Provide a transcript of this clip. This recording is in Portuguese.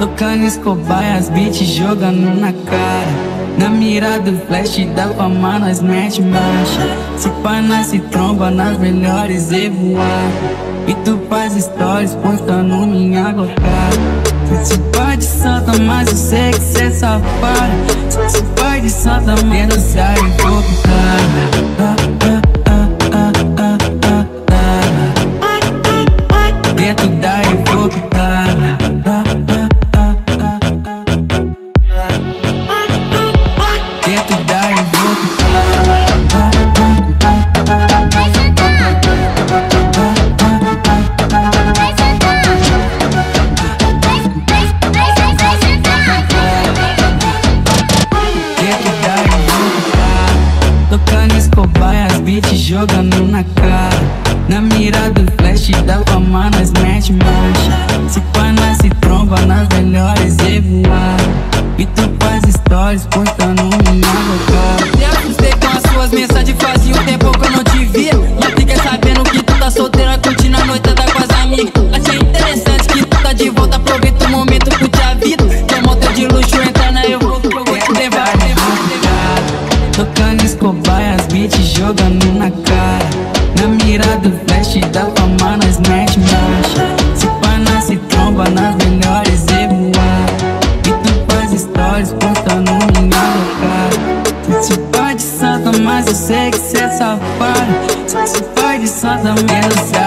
Tocando escobar, as beats jogando na cara. Na mira do flash da fama nós mete marcha. Se pá nós se tromba nas melhores e voar. E tu faz stories postando minha gocada. Se pá de santa, mas eu sei que cê safada. Se pá de santa, menos sai Evoque Prata. Dentro da Evoque Prata. Dentro da Evoque tocando escobar, as beats jogando na cara. Na mira do flash da fama nós mete marcha. Se pá nós se tromba nas melhores e voar. E tu faz stories postando minha boca. Me assustei com as suas mensagens, fazia um tempo que eu não te via. Mas fiquei sabendo que tu tá solteira, curtindo a noitada com as amigas. Achei interessante que tu tá de volta, aproveita o momento, curte a vida. Quer motel de luxo, entra na eu vou te levar. Tocando escobar, as beats jogando na cara. Na mira do flash da fama nós mete marcha. Se pá nós se tromba nas melhores e voar. E tu faz stories postando minha cara. Se pá de santa, mas eu sei que cê é safada. Se pá de santa, menos